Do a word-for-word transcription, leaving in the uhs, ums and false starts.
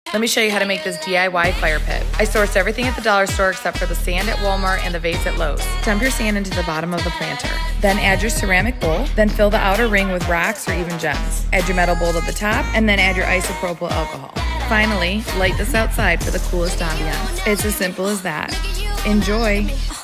Let me show you how to make this D I Y fire pit. I sourced everything at the dollar store except for the sand at Walmart and the vase at Lowe's. Dump your sand into the bottom of the planter. Then add your ceramic bowl. Then fill the outer ring with rocks or even gems. Add your metal bowl to the top and then add your isopropyl alcohol. Finally, light this outside for the coolest ambiance. It's as simple as that. Enjoy!